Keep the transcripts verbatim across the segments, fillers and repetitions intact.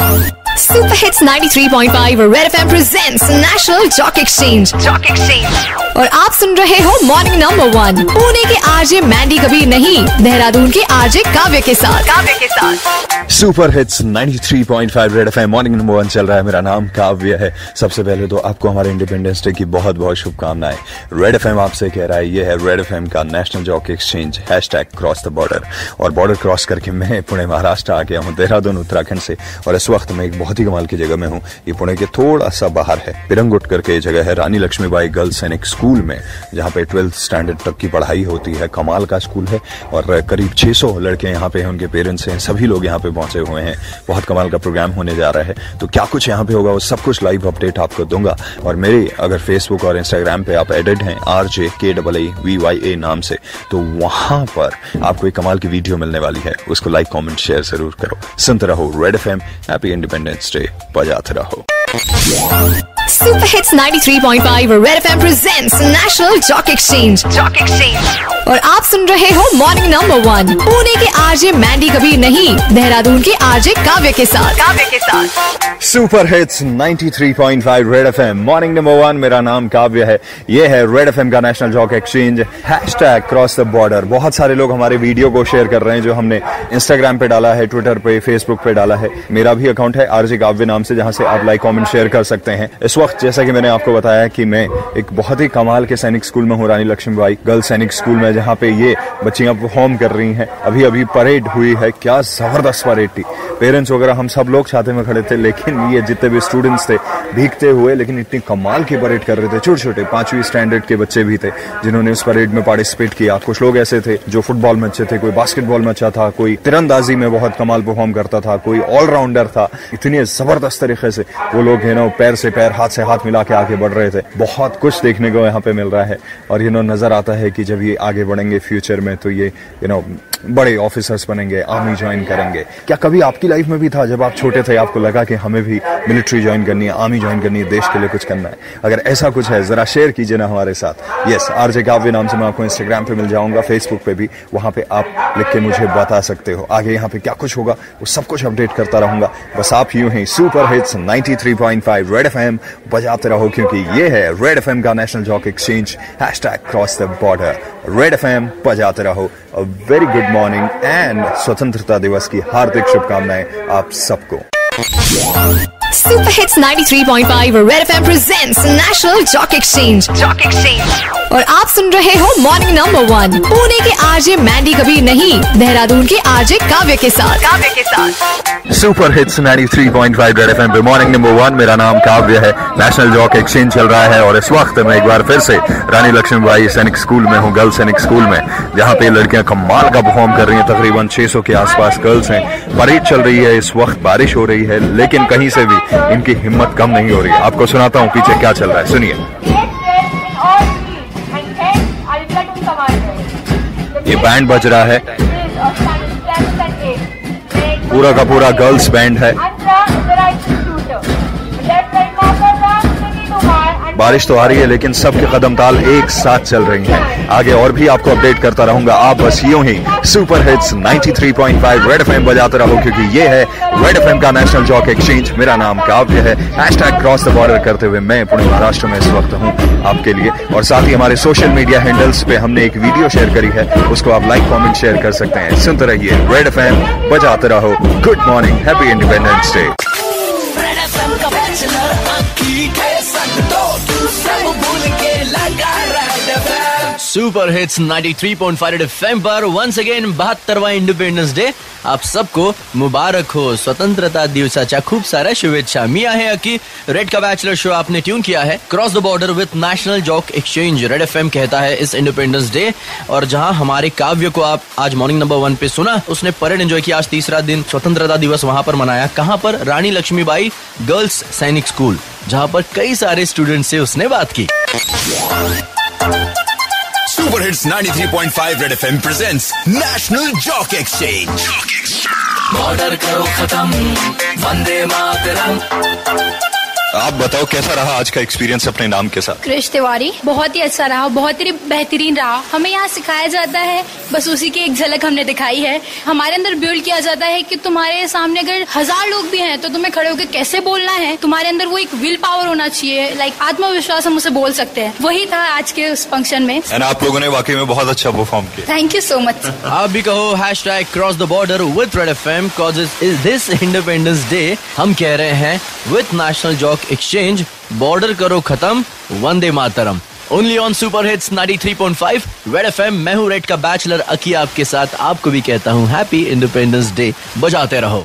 Super hits ninety three point five Red FM presents national jock exchange jock exchange और आप सुन रहे हो morning number one Pune के RJ Mandy Kabir नहीं, देहरादून के आरजे काव्य के साथ काव्य के साथ super hits ninety three point five Red FM morning number one चल रहा है। मेरा नाम काव्य है। सबसे पहले तो आपको हमारे इंडिपेंडेंस डे की बहुत बहुत शुभकामनाएं। रेड एफएम आपसे कह रहा है, ये है रेड एफएम का national jock exchange hashtag cross the border. और बॉर्डर क्रॉस करके मैं पुणे महाराष्ट्र आ गया हूँ, देहरादून उत्तराखंड से। और इस वक्त मैं एक बहुत ही कमाल की जगह में हूँ। ये पुणे के थोड़ा सा बाहर है, पिरंगुट करके जगह है, रानी लक्ष्मीबाई गर्ल्स सैनिक स्कूल में, जहाँ पे ट्वेल्थ स्टैंडर्ड तक की पढ़ाई होती है। कमाल का स्कूल है और करीब छह सौ लड़के यहाँ पे हैं, उनके पेरेंट्स हैं, सभी लोग यहाँ पे पहुंचे हुए हैं। बहुत कमाल का प्रोग्राम होने जा रहा है। तो क्या कुछ यहाँ पे होगा वो सब कुछ लाइव अपडेट आपको दूंगा। और मेरे अगर फेसबुक और इंस्टाग्राम पे आप एडेड हैं R J K double A V Y A नाम से, तो वहां पर आपको एक कमाल की वीडियो मिलने वाली है। उसको लाइक कमेंट शेयर जरूर करो। सुनते रहो Red FM. Happy independence day, बजाते रहो। Super hits ninety three point five Red FM presents national jock exchange jock exchange और आप सुन रहे हो मॉर्निंग नंबर वन पुणे के आरजे मैंडी कबीर नहीं, देहरादून के आरजे काव्य के साथ काव्य के साथ super hits ninety three point five Red FM morning number one. मेरा नाम काव्य है। ये है रेड एफएम का national jock exchange hashtag cross the border. बहुत सारे लोग हमारे वीडियो को शेयर कर रहे हैं, जो हमने इंस्टाग्राम पे डाला है, ट्विटर पे, फेसबुक पे डाला है। मेरा भी अकाउंट है आरजे काव्य नाम से, जहां से आप लाइक कमेंट शेयर कर सकते हैं। इस वक्त जैसा कि मैंने आपको बताया कि मैं एक बहुत ही कमाल के सैनिक स्कूल में हूँ, रानी लक्ष्मीबाई गर्ल्स सैनिक स्कूल में, जहाँ पे ये बच्चियां परफॉर्म कर रही हैं। अभी अभी परेड हुई है, क्या जबरदस्त परेड थी। पेरेंट्स वगैरह हम सब लोग छाते में खड़े थे, लेकिन ये जितने भी स्टूडेंट्स थे भीगते हुए, लेकिन इतनी कमाल की परेड कर रहे थे। छोटे छोटे पांचवी स्टैंडर्ड के बच्चे भी थे जिन्होंने उस परेड में पार्टिसिपेट किया। कुछ लोग ऐसे थे जो फुटबॉल में अच्छे थे, कोई बास्केटबॉल में अच्छा था, कोई तीरंदाजी में बहुत कमाल परफॉर्म करता था, कोई ऑलराउंडर था। इतनी जबरदस्त तरीके से वो लोग है ना पैर से पैर, हाथ से हाथ मिला के आगे बढ़ रहे थे। बहुत कुछ देखने को यहाँ पे मिल रहा है। और यू नो नजर आता है कि जब ये आगे बढ़ेंगे फ्यूचर में, तो ये यू नो बड़े ऑफिसर्स बनेंगे, आर्मी ज्वाइन करेंगे। क्या कभी आपकी लाइफ में भी था, जब आप छोटे थे, आपको लगा कि हमें भी मिलिट्री ज्वाइन करनी है, आर्मी ज्वाइन करनी है, देश के लिए कुछ करना है? अगर ऐसा कुछ है जरा शेयर कीजिए ना हमारे साथ। यस, आरजे काव्य नाम से मैं आपको इंस्टाग्राम पे मिल जाऊंगा, फेसबुक पे भी, वहां पे आप लिख के मुझे बता सकते हो। आगे यहाँ पे क्या कुछ होगा वो सब कुछ अपडेट करता रहूंगा। बस आप यूं ही super hits ninety three point five Red FM बजाते रहो, क्योंकि ये है रेड एफएम का national jock exchange hashtag cross the border. Red FM बजाते रहो। A very good morning and स्वतंत्रता दिवस की हार्दिक शुभकामनाएं आप सबको। Super hits ninety three point five Red FM presents national jock exchange jock exchange और आप सुन रहे हो मॉर्निंग नंबर वन पुणे के आरजे मैंडी कबीर नहीं, देहरादून के आरजे काव्य के साथ काव्य के साथ super hits ninety three point five Red FM पे मॉर्निंग नंबर वन। मेरा नाम काव्य है। नेशनल जॉक एक्सचेंज चल रहा है और इस वक्त मैं एक बार फिर से रानी लक्ष्मीबाई सैनिक स्कूल में हूँ, गर्ल्स सैनिक स्कूल में, जहाँ पे लड़कियां कमाल का परफॉर्म कर रही हैं। तकरीबन छह सौ के आसपास गर्ल्स हैं। परेड चल रही है, इस वक्त बारिश हो रही है, लेकिन कहीं से भी इनकी हिम्मत कम नहीं हो रही। आपको सुनाता हूँ पीछे क्या चल रहा है, सुनिए। ये बैंड बज रहा है, पूरा का पूरा गर्ल्स बैंड है। बारिश तो आ रही है, लेकिन सबके कदम ताल एक साथ चल रही हैं। आगे और भी आपको अपडेट करता रहूंगा। आप बस यूं ही super hits ninety three point five Red FM बजाते रहो, क्योंकि ये है रेड एफएम का नेशनल जॉक एक्सचेंज। मेरा नाम काव्य है। हैशटैग क्रॉस द बॉर्डर करते हुए मैं पुणे महाराष्ट्र में इस वक्त हूँ आपके लिए। और साथ ही हमारे सोशल मीडिया हैंडल्स पे हमने एक वीडियो शेयर करी है, उसको आप लाइक कमेंट शेयर कर सकते हैं। सुनते रहिए रेड एफएम बजाते रहो। Good morning, happy independence day. Super hits ninety three point five FM पर वंस अगेन बहत्तरवां इंडिपेंडेंस डे आप सबको मुबारक हो। स्वतंत्रता दिवसाच्या खूप साऱ्या शुभेच्छा। मी आहे अकी, रेड का बैचलर शो आपने ट्यून किया है cross the border with national jock exchange. Red FM कहता है इस इंडिपेंडेंस डे, और जहां हमारे काव्य को आप आज मॉर्निंग नंबर वन पे सुना, उसने परेड एंजॉय किया। आज तीसरा दिन स्वतंत्रता दिवस वहां पर मनाया। कहां पर? रानी लक्ष्मीबाई गर्ल्स सैनिक स्कूल, जहां पर कई सारे स्टूडेंट से उसने बात की। Super hits ninety three point five Red FM presents national jock exchange. Border करो खत्म, वंदे मातरम। आप बताओ कैसा रहा आज का एक्सपीरियंस अपने नाम के साथ? कृष तिवारी। बहुत ही अच्छा रहा, बहुत ही बेहतरीन रहा। हमें यहाँ सिखाया जाता है, बस उसी की एक झलक हमने दिखाई है। हमारे अंदर बिल्ड किया जाता है कि तुम्हारे सामने अगर हजार लोग भी हैं तो तुम्हें खड़े होकर कैसे बोलना है। तुम्हारे अंदर वो एक विल पावर होना चाहिए, लाइक आत्मविश्वास हम उसे बोल सकते हैं। वही था आज के उस फंक्शन में। एंड आप लोगों ने वाकई में बहुत अच्छा परफॉर्म किया। Thank you so much. आप भी कहो hashtag cross the border with Red F M cause this independence day हम कह रहे हैं with national jock exchange, border करो खत्म, वंदे मातरम। Only on super hits ninety three point five Red F M. मैं हूँ रेड का बैचलर अकी आपके साथ। आपको भी कहता हूँ हैप्पी इंडिपेंडेंस डे। बजाते रहो।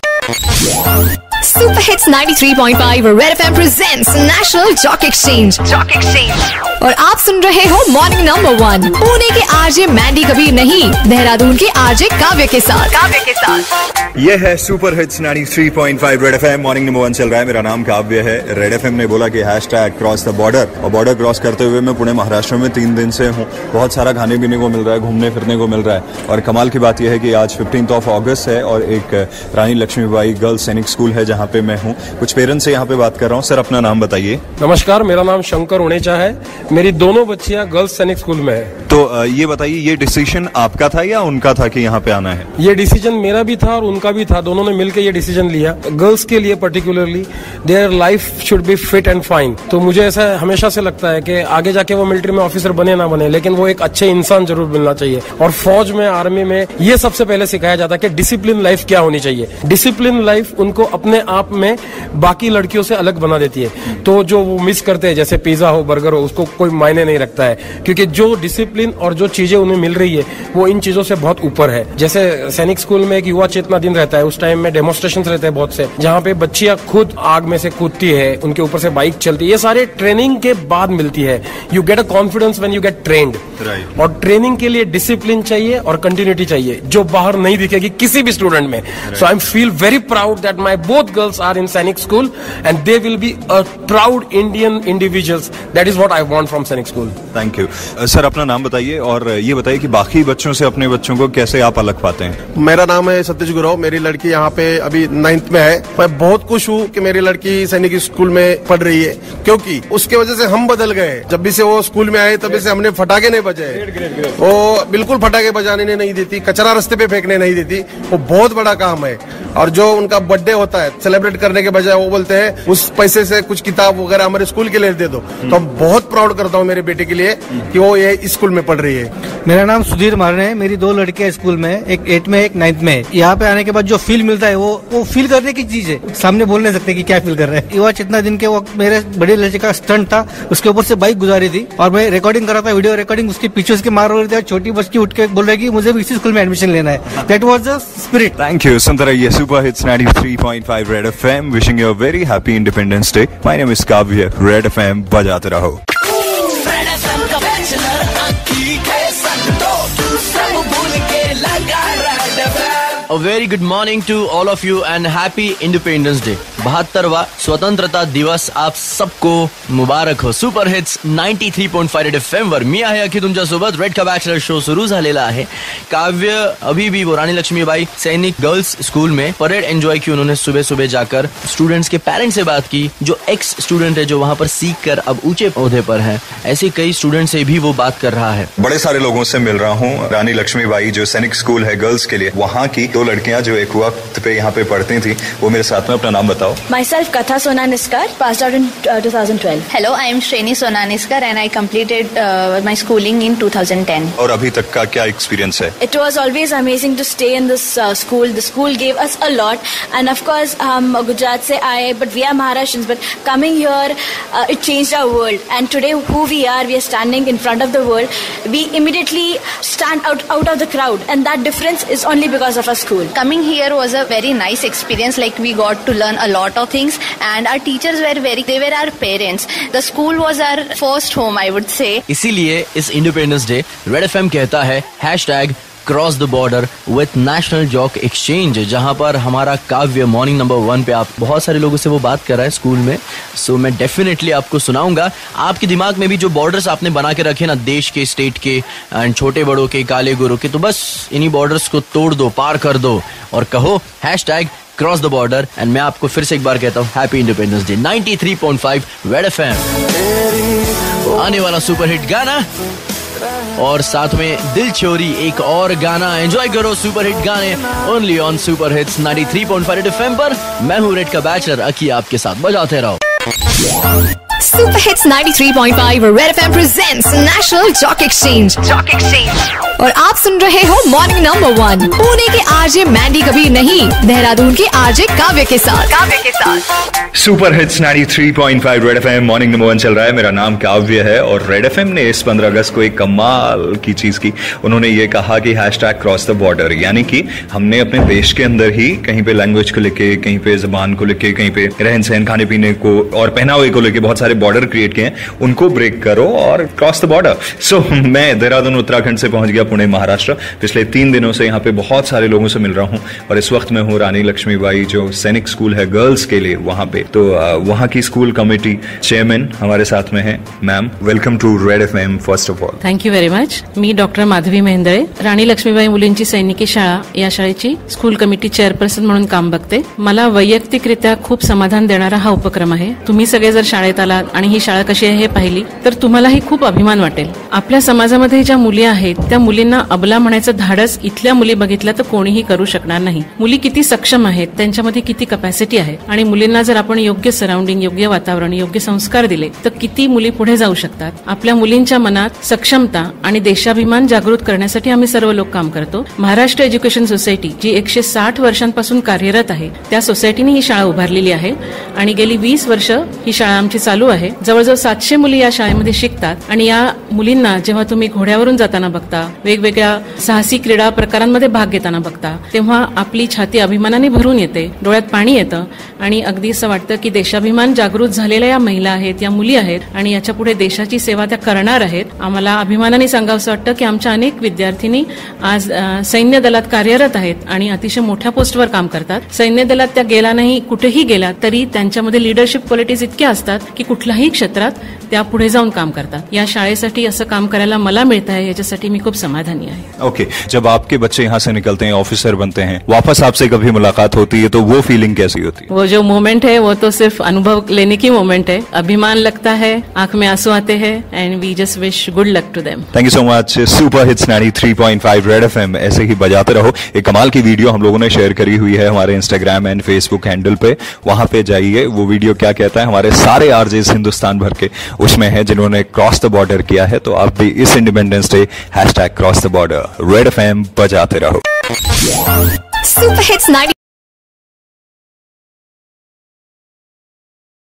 Super hits ninety three point five Red FM presents national jock exchange jock exchange और आप सुन रहे हो मॉर्निंग नंबर वन पुणे के आरजे मैंडी कबीर नहीं, देहरादून के आरजे काव्य के साथ काव्य के साथ ये है super hits ninety three point five Red FM. Morning number one चल रहा है। मेरा नाम काव्य है। रेड एफएम ने बोला कि hashtag cross the border, और बॉर्डर क्रॉस करते हुए मैं पुणे महाराष्ट्र में तीन दिन से हूँ। बहुत सारा खाने पीने को मिल रहा है, घूमने फिरने को मिल रहा है। और कमाल की बात यह है कि आज फिफ्टींथ ऑफ अगस्त है और एक रानी लक्ष्मीबाई गर्ल्स सैनिक स्कूल है जहाँ पे मैं हूँ। कुछ पेरेंट्स से यहाँ पे बात कर रहा हूँ। सर अपना नाम बताइए। नमस्कार, मेरा नाम शंकर उनेचा है। मेरी दोनों बच्चियां गर्ल्स सैनिक स्कूल में है। तो ये बताइए, ये डिसीजन आपका था या उनका था कि यहाँ पे आना है? ये डिसीजन मेरा भी था और उनका भी था। दोनों ने मिलकर ये डिसीजन लिया। गर्ल्स के लिए particularly their life should be fit and fine. तो मुझे ऐसा हमेशा से लगता है कि आगे जाके वो मिलिट्री में ऑफिसर बने ना बने, लेकिन वो एक अच्छे इंसान जरूर मिलना चाहिए। और फौज में, आर्मी में ये सबसे पहले सिखाया जाता है कि डिसिप्लिन लाइफ क्या होनी चाहिए। डिसिप्लिन लाइफ उनको अपने आप में बाकी लड़कियों से अलग बना देती है। तो जो वो मिस करते हैं, जैसे पिज्जा हो, बर्गर हो, उसको कोई मायने नहीं रखता है, क्योंकि जो डिसिप्लिन और जो चीजें उन्हें मिल रही है वो इन चीजों से बहुत ऊपर है। जैसे सैनिक स्कूल में एक युवा चेतना दिन रहता है, उस टाइम में डेमोन्स्ट्रेशन रहते हैं बहुत से, जहाँ पे बच्चियां खुद आग में से कूदती है, उनके ऊपर से बाइक चलती है। ये सारे ट्रेनिंग के बाद मिलती है। You get a confidence when you get trained. और ट्रेनिंग के लिए डिसिप्लिन चाहिए और कंटिन्यूटी चाहिए, जो बाहर नहीं दिखेगी किसी भी स्टूडेंट में। So I feel very proud that my both girls are in Sainik school and they will be a proud Indian individuals. That is what I want from Sainik school. Thank you. Sir अपना नाम बताइए और ये बताइए कि बाकी बच्चों से अपने बच्चों को कैसे आप अलग पाते हैं? मेरा नाम है सतीश गुरव। मेरी लड़की यहाँ पे अभी नाइन्थ में है। मैं बहुत खुश हूँ कि मेरी लड़की सैनिक स्कूल में पढ़ रही है, क्योंकि उसके वजह से हम बदल गए। जब भी से वो स्कूल में आए तभी से हमने फटाके नहीं बजाए। वो बिल्कुल फटाके बजाने नहीं देती, कचरा रास्ते पे फेंकने नहीं देती। वो बहुत बड़ा काम है। और जो उनका बर्थडे होता है, सेलिब्रेट करने के बजाय वो बोलते हैं उस पैसे से कुछ किताब वगैरह हमारे स्कूल के लिए दे दो। तो बहुत प्राउड करता हूँ मेरे बेटे के लिए कि वो ये स्कूल में पढ़ रही है। मेरा नाम सुधीर मारने है। मेरी दो लड़कियां स्कूल में, एक एट में, एक नाइन्थ में। यहाँ पे आने के बाद जो फील मिलता है वो वो फील करने की चीज है। सामने बोल नहीं सकते कि क्या फील कर रहे हैं। युवा चेतना दिन के वक्त मेरे बड़े लड़के का स्टंट था, उसके ऊपर से बाइक गुजारी थी और मैं रिकॉर्डिंग कर रहा था, वीडियो रिकॉर्डिंग। उसके पीछे उसके मार रहे थे और छोटी बच्ची उठ के बोल रही कि मुझे भी इसी स्कूल में एडमिशन लेना है। That was the spirit. Thank you. सुनते रहिए super hits ninety three point five Red FM. Wishing you a very happy independence day. My name is Kavya. Red FM बजाते रहो। A very good morning to all of you and happy Independence Day. बहत्तरवां स्वतंत्रता दिवस आप सबको मुबारक हो. Super hits ninety three point five F M वर मी आहे अखी तुमच्या सोबत. रेड का बॅचलर शो सुरू झालेला आहे. काव्य अभी भी वो रानी लक्ष्मीबाई सैनिक गर्ल्स स्कूल में परेड एंजॉय की. उन्होंने सुबह सुबह जाकर स्टूडेंट्स के पेरेंट्स से बात की, जो एक्स स्टूडेंट है, जो वहाँ पर सीख कर अब ऊंचे ओहदे पर है. ऐसे कई स्टूडेंट से भी वो बात कर रहा है. बड़े सारे लोगों से मिल रहा हूँ. रानी लक्ष्मीबाई जो सैनिक स्कूल है गर्ल्स के लिए, वहाँ की दो लड़कियां जो एक वक्त पे यहाँ पे पढ़ती थी, वो मेरे साथ में. अपना नाम बताओ. Myself Katha Sonaniskar, passed out in uh, twenty twelve. Hello, I am Shreni Sonaniskar and I completed uh, my schooling in twenty ten. और अभी तक का क्या एक्सपीरियंस है? It was always amazing to stay in this uh, school. The school gave us a lot, and of course, um, Gujarat se aaye, but we are Maharashtrians. But coming here, uh, it changed our world. And today, who we are, we are standing in front of the world. We immediately stand out out of the crowd, and that difference is only because of our school. Coming here was a very nice experience. Like we got to learn a lot of things, and our teachers were very. They were our parents. The school was our first home, I would say. इसीलिए इस independence day red FM कहता है hashtag cross the border with national jock exchange, जहां पर हमारा काव्य morning number one पे आप बहुत सारे लोगों से वो बात कर रहा है स्कूल में. सो मैं डेफिनेटली आपको सुनाऊंगा. आपके दिमाग में भी जो बॉर्डर्स आपने बना के रखे ना, देश के, स्टेट के, एंड छोटे बड़ों के, काले गोरों के, तो बस इन्हीं बॉर्डर्स को तोड़ दो, पार कर दो और कहो hashtag cross the border. And मैं आपको फिर से एक बार कहता हूँ happy independence day. Ninety three point five Red FM. आने वाला सुपर हिट गाना और साथ में दिल चोरी एक और गाना। एंजॉय करो सुपर हिट गाने only on super hits ninety three point five Red FM पर। मैं हूँ रेड का बैचलर अकी, आपके साथ बजाते रहो। Super hits ninety three point five Red FM presents national jock exchange jock exchange और आप सुन रहे हो मॉर्निंग नंबर वन पुणे के आरजे मैंडी कबीर नहीं, देहरादून के आरजे काव्य के साथ काव्य के साथ super hits ninety three point five Red FM morning number one चल रहा है। मेरा नाम काव्य है और रेड एफएम ने इस पंद्रह अगस्त को एक कमाल की चीज की। उन्होंने ये कहा कि हैशटैग क्रॉस द बॉर्डर, यानी कि हमने अपने देश के अंदर ही कहीं पे लैंग्वेज को लेके, कहीं पे जबान को लेके, कहीं पे रहन सहन, खाने पीने को और पहनावे को लेके बहुत सारे बॉर्डर क्रिएट किए हैं, उनको ब्रेक करो और क्रॉस द बॉर्डर। सो मैं देहरादून उत्तराखंड से पहुंच गया पुणे महाराष्ट्र। पिछले तीन दिनों से यहाँ पे बहुत सारे लोगों से मिल रहा हूँ और इस वक्त मैं हूँ रानी लक्ष्मीबाई जो सैनिक स्कूल है गर्ल्स के लिए, वहां पे। तो वहां की स्कूल कमेटी चेयरमैन हमारे साथ में है। Ma'am welcome to Red FM first of all. Thank you very much. मी डॉक्टर माधवी मेहेंदळे, राणी लक्ष्मीबाई मुलींची सैनिकी शाळा या शाळेची स्कूल कमिटी चेअरपर्सन म्हणून काम बघते। मला वैयक्तिकरित्या खूप समाधान देणारा हा उपक्रम आहे। तुम्ही सगळे जर शाळेत आलात आणि ही शाळा कशी आहे हे पाहिली तर तुम्हालाही खूप अभिमान वाटेल। आपल्या समाजामध्ये ज्या मुली आहेत त्या मुलींना अबला म्हणायचं धाडस इथल्या मुली बघितलं तर कोणीही करू शकणार नाही। मुली किती सक्षम आहेत, त्यांच्यामध्ये किती कपॅसिटी आहे आणि मुलींना जर आपण योग्य सराउंडिंग, योग्य वातावरण, योग्य संस्कार दिले तर किती मुली पुढे जाऊ शकतात। आपल्या मुलींच्या मनात सक्षमता आणि देशाभिमान जागृत करण्यासाठी आम्ही सर्व लोक काम करतो। महाराष्ट्र एज्युकेशन सोसायटी जी एकशे साठ वर्षांपासून कार्यरत आहे त्या सोसायटीने ही शाळा उभारलेली आहे आणि गेली वीस वर्ष ही शाळा आमची चालू आहे। जवळजवळ सातशे मुली या शाळेमध्ये शिकतात आणि या मुलींना जेव्हा तुम्ही घोड्यावरून जाताना बघता, वेगवेगळ्या साहसी क्रीडा प्रकारांमध्ये भाग घेताना बघता, तेव्हा आपली छाती अभिमानाने भरून येते, डोळ्यात पाणी येतं आणि अगदी असं वाटतं की देशाभिमान जागृत झालेल्या या महिला आहेत, या मुली आहेत आणि याच्या पुढे देशाची सेवा त्या करणार आहेत। आम्हाला अभिमानाने सांगावंसं वाटतं की आमच्या अनेक विद्यार्थिनी आज सैन्य दलात कार्यरत आहेत आणि अतिशय मोठ्या पोस्टवर काम करतात। सैन्य दलात त्या गेला नाही, कुठेही गेला तरी त्यांच्यामध्ये लीडरशिप क्वालिटीज इतक्या असतात की कुठल्याही क्षेत्रात त्या पुढे जाऊन काम करतात। या शाळेसाठी असं काम करायला मला मिळत आहे याच्यासाठी मी खूप समाधानी आहे। ओके okay, जब आपके बच्चे यहाँ से निकलते हैं, ऑफिसर बनते हैं, वापस आपसे कभी मुलाकात होती है तो वो फीलिंग कैसी होती है? वो जो मोमेंट है वो तो सिर्फ अनुभव लेने की मोमेंट है। अभिमान लगता है, आंख में आंसू आते हैं and we just wish good luck to them. Thank you so much. Super hits ninety three point five Red FM ऐसे ही बजाते रहो। एक कमाल की वीडियो हम लोगों ने शेयर करी हुई है हमारे इंस्टाग्राम एंड फेसबुक हैंडल पे, वहां पे जाइए। वो वीडियो क्या कहता है, हमारे सारे आरजेस हिंदुस्तान भर के उसमें है जिन्होंने क्रॉस द बॉर्डर किया है। तो आप भी इस independence day hashtag cross the border Red FM बजाते रहो। Super hits ninety